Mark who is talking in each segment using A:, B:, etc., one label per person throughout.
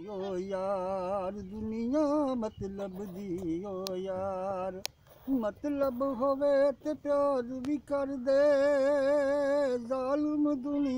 A: ओ यार दुनिया मतलब दी ओ यार मतलब होवे ते प्यार भी कर दे ज़ालिम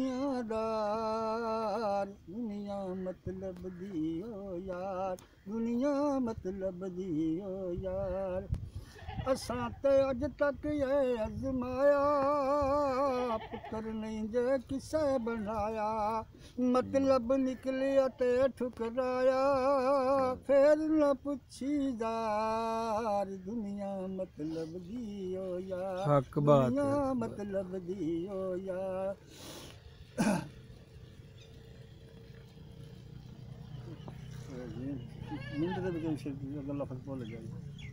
A: दुनियादार दुनिया मतलब दी ओ यार दुनिया मतलब दी ओ यार असां ते अज तक ये अज़माया पुत्र नहीं जे किसे बनाया मतलब निकलिया ते ठुकराया फिर न पुछी जार दुनिया मतलब दी ओ यार
B: हक बात
A: दुनिया
B: है।
A: मतलब दी ओ यार मिंट दे विच गल्लां फिर भुल जाई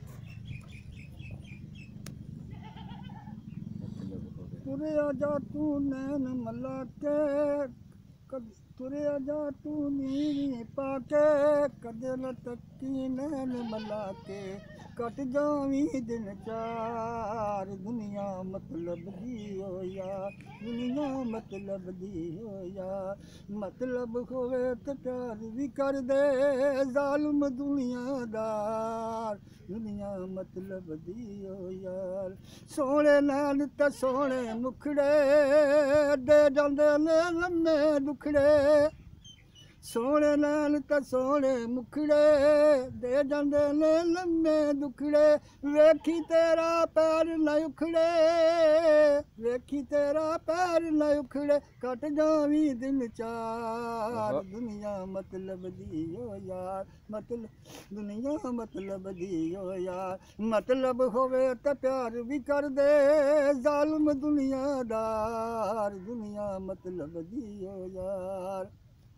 A: तुरिया जा तू नैन मला के तुरिया जा तू नीवी पाके कदे न तकी नैन मला के कट जावी दिन चार दुनिया मतलब दी ओ यार दुनिया मतलब दी ओ यार मतलब होवे ते प्यार भी कर दे ज़ालिम दुनियादार दुनिया मतलब दी ओ यार सोहणे नैन ते सोहणे मुखड़े दे जांदे ने लम्मे दुखड़े सोहणे नैन ते सोहणे मुखड़े दे जांदे ने लम्मे दुखड़े वेखी तेरा पैर न उखड़े वेखी तेरा पैर न उखड़े कट जावी दिन चार दुनिया मतलब दी ओ यार मतलब दुनिया मतलब दी ओ यार मतलब होवे ते प्यार भी कर दे ज़ालिम दुनियादार दुनिया मतलब दी ओ यार